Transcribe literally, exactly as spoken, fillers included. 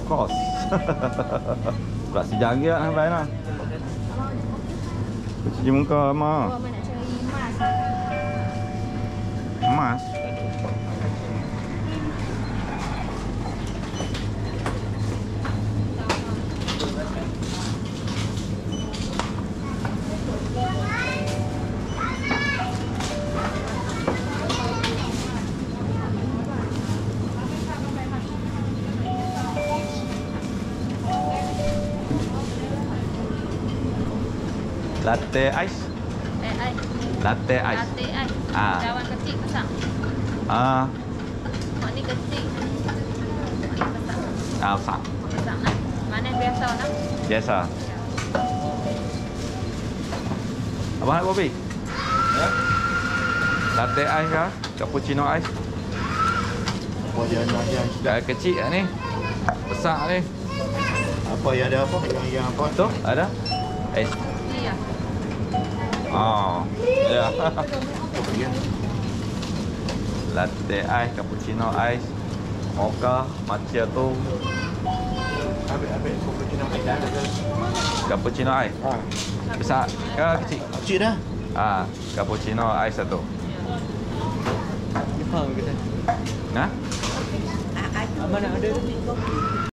course. Pula sejangkit nak sampai nak. Cuci muka lama. Mama nak cari emas. Emas. Latte ice. Eh, ai. Latte ice. Latte ai. Ah. Cawan kecil besar. Ah, Mak ni kecil. Mak ni besar. ah besar. Besar nak. Mana yang biasa nak? Biasa. Abang nak kopi? Ya? Latte ice kah? Cappuccino ice? Apa dia nak yang Dah kecil tak ni? Besar ni. apa yang ada apa? Yang yang apa? Tu ada? Ice. Iya. Oh. Ya. Ya. Latte ice, cappuccino ice, mocha, macchiato, Habis habis cappuccino ada ada ke? cappuccino ice. Ah, Besar ke kecil? kecil dah. Ah, cappuccino ice satu. Jepang kita. Nah? Mana ada tu?